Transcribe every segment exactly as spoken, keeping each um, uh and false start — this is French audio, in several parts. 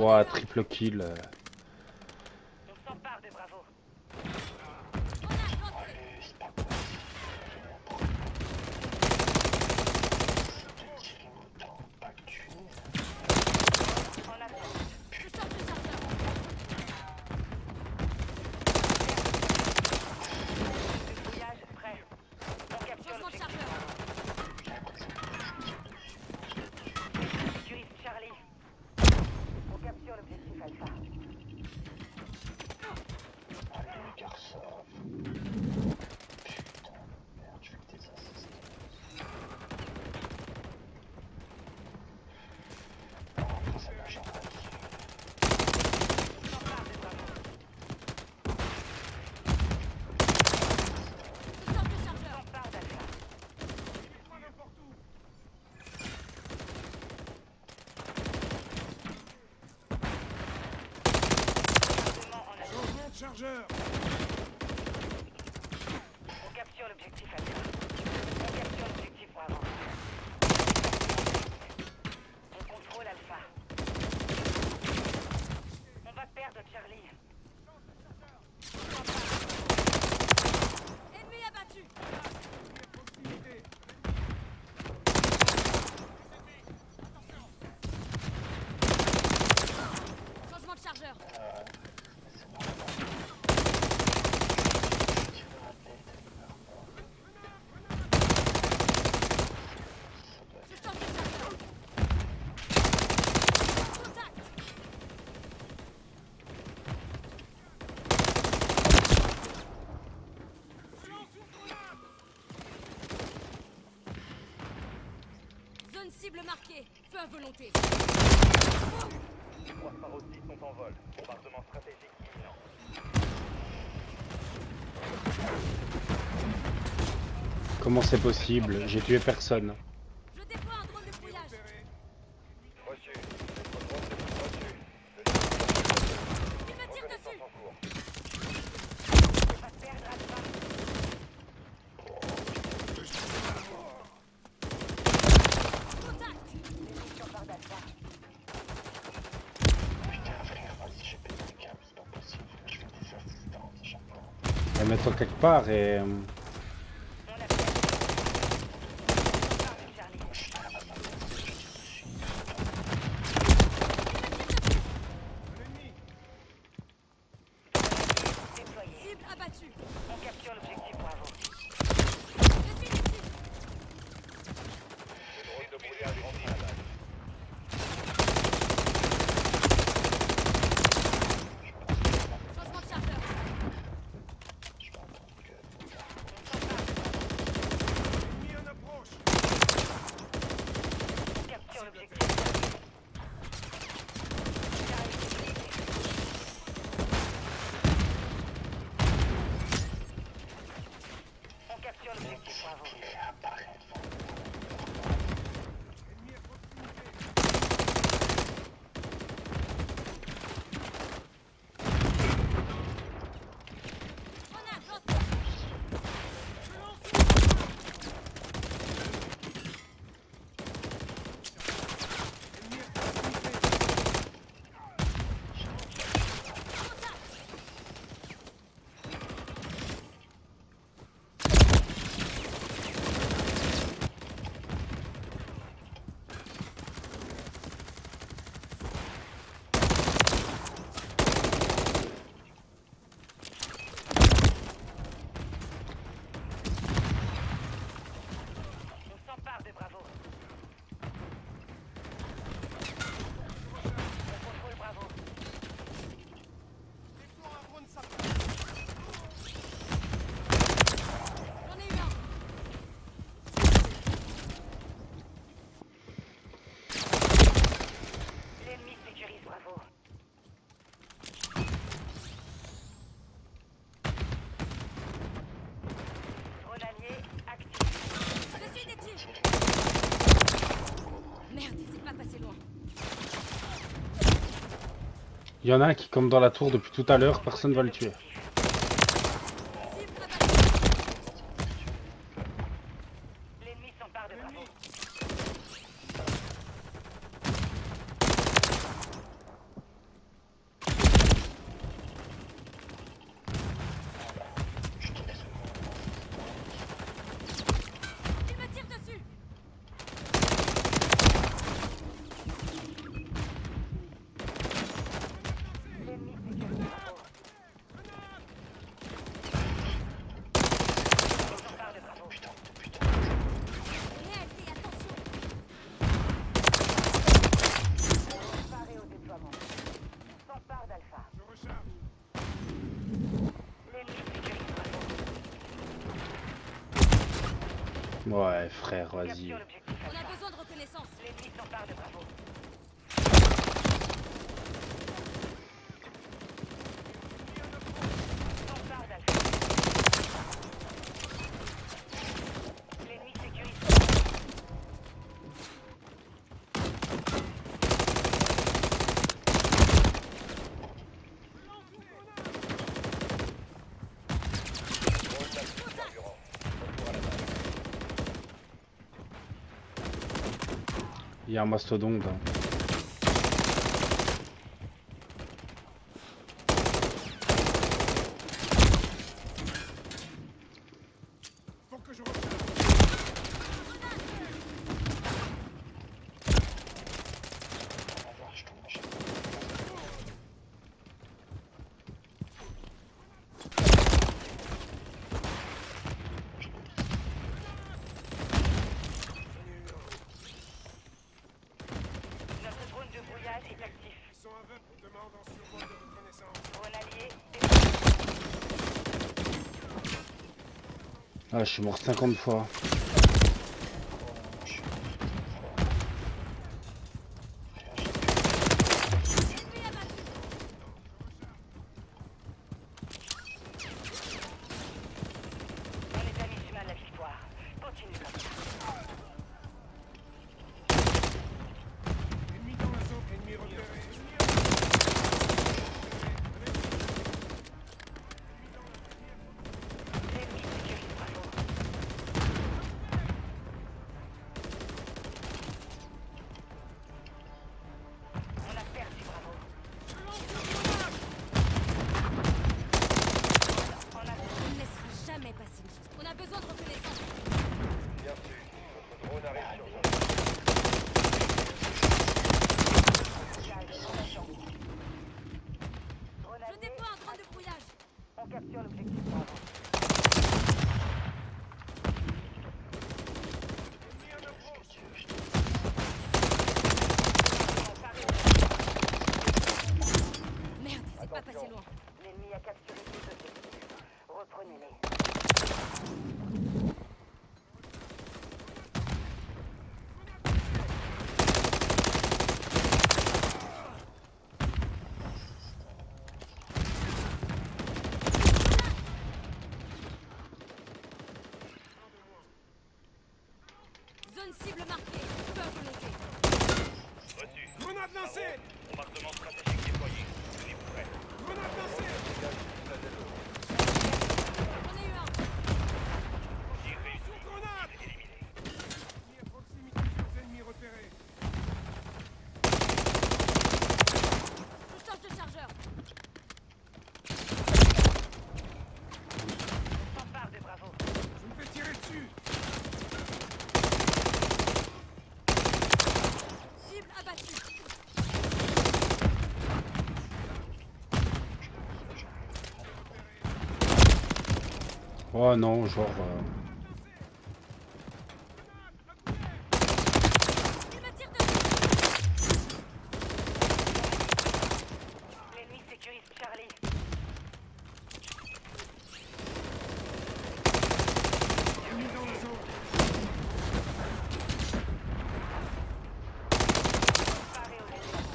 Ouah, triple kill. euh. On s'empare des bravos. En attente. Dépouillage prêt. On capture l'objectif. Sécurise Charlie. On capture l'objectif Alpha. Allez, garçon. Putain, merde, je vais que des assists. Oh, ça m'a jamais dit. On s'empare des bravos. On s'empare d'Alpha. Bombardement en attente. Changement de chargeur. On capture l'objectif Alpha. On capture l'objectif Bravo. On contrôle Alpha. On va perdre Charlie. Ennemi abattu. Changement de chargeur. Je change de chargeur. Contact. Zone cible marquée. Feu à volonté. Trois Sparrow-six sont en vol. Bombardement stratégique imminent. Comment c'est possible? J'ai tué personne. Je déploie un drone de fouillage. Reçu. Notre drone est reçu. Le Il me tire reconnaissance dessus. en cours. On va perdre Alpha. Contact. L'ennemi s'empare d'Alpha. Putain, frère, vas-y, j'ai pété le câble, c'est pas possible. Je fais des assistances à chaque fois. Elle met quelque part et... euh, On la perd. On s'empare de Charlie. Déployé. Cible abattue. On capture l'objectif Bravo. Je suis ici. Le drone de brouillage grandit à base. Changement de chargeur. Je m'entends que. On s'empare de Bravo. Ennemi en approche. On capture l'objectif Charlie. On capture l'objectif Bravo. Il apparaît devant Ennemi à proximité. Grenade lancée. Ennemi à proximité. Contact. On s'empare de Bravo. On contrôle Bravo. Déploie un drone sapin. J'en ai eu un. L'ennemi sécurise Bravo. Drone allié actif. Je suis des tirs. Merde, c'est pas passé loin. Il y en a un qui comme dans la tour depuis tout à l'heure, personne va le tuer. Cible abattue. L'ennemi s'empare de Bravo. Ouais, frère, vas-y. Capture l'objectif On a Alpha. besoin de reconnaissance. L'ennemi s'empare de Bravo. S'empare d'Alpha. L'ennemi sécurise. Il y a un mastodonte. Hein. Faut que je recharge. On va voir, je tombe machin. Notre drone de brouillage est actif. Ils sont aveugles. On demande en survol de reconnaissance. Drone allié. Ah, je suis mort cinquante fois. Je suis On est à mi-chemin de la victoire. Continue comme ça. Ennemi dans la zone. Ennemi repéré. L'ennemi sécurise Bravo. On a perdu Bravo. On a On ne laissera jamais passer une chose. On a besoin de reconnaissance. Bien sûr, votre drone arrive sur zone. drone Je allié. déploie un drone de brouillage. On capture l'objectif Bravo. Merde, c'est pas passé loin. L'ennemi a capturé tous les objectifs. Reprenez-les. Zone cible marquée. Feu à volonté. Reçu. Grenade lancée. Bombardement stratégique déployé. Tenez-vous prêts. Grenade lancée. J'en ai eu un. Tir réussi. Grenade. Éliminé. Ennemi à proximité. Plusieurs ennemis repérés. Je change de chargeur. On s'empare de Bravo. Je me fais tirer dessus. Cible abattue. Oh non, genre... euh, Il me tire dessus. L'ennemi sécurise Charlie. Ennemi dans la zone. Paré au ennemi.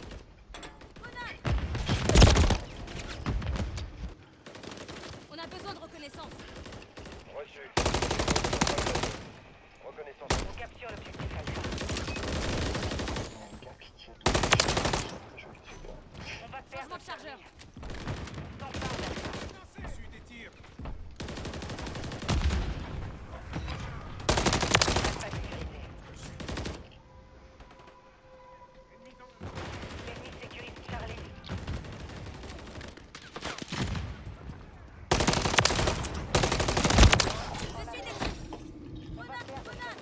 On a besoin de reconnaissance. Reçu. Reconnaissance. On capture l'objectif Alpha. un gars qui tient tout. Je le tue pas. On va perdre Changement de chargeur. S'empare d'Alpha. Issu des tirs. Alpha sécurisé. Ennemi dans la zone. L'ennemi sécurise Charlie. Je suis détruit. Grenade, grenade.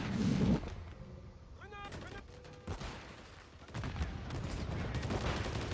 Grenade. Grenade.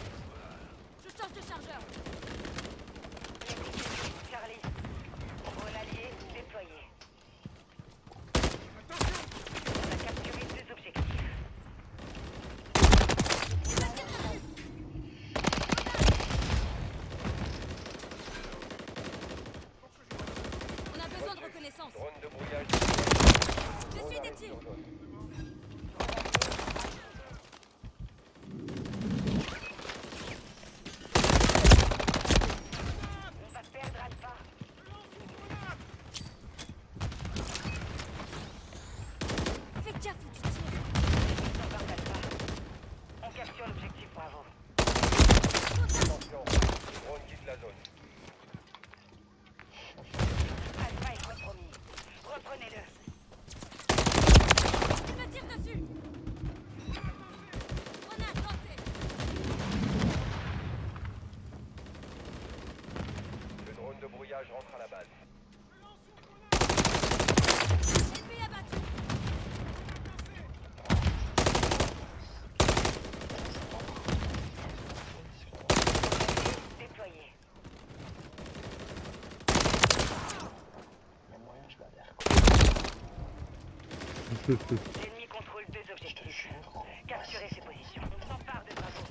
L'ennemi contrôle deux Je te objectifs. jure qu'on Capturez ces positions. On s'empare de Bravo.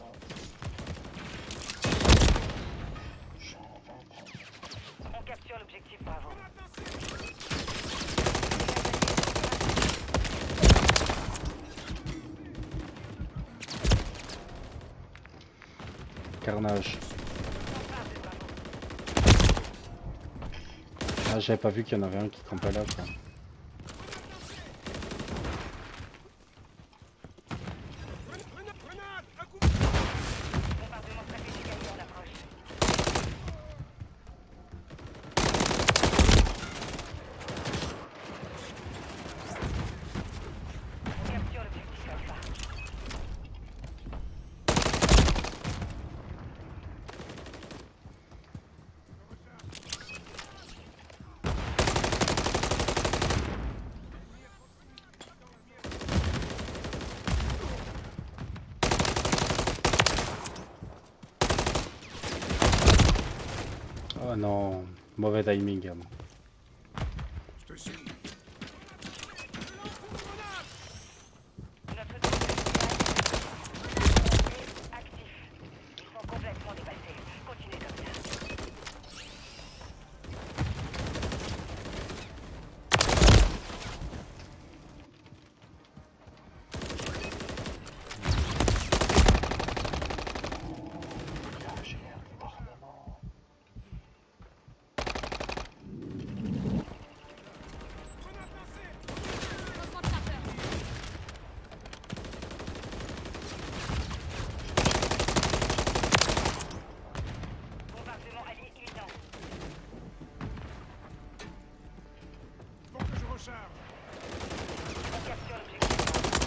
je suis en vingt. On capture l'objectif Bravo. Carnage. On s'empare de Bravo. Ah, j'avais pas vu qu'il y en avait un qui campait là, quoi. Grenade! Un coup! Bombardement stratégique allié en approche. On capture l'objectif Alpha. Oh non, mauvais timing. hein. Je te suis. Notre drone actif. Ils sont complètement dépassés. Continuez comme ça. Là, j'ai un armement. Grenade lancée! Lancement de chargeur. Bombardement allié imminent. Faut que je recharge. On capture l'objectif.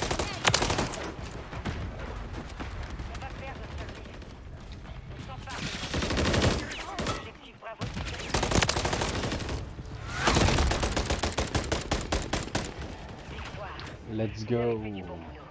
On va perdre notre objectif. On s'empare de Bravo. L'objectif Bravo sécurisé. Victoire. Let's Vous avez fait du go. bon boulot.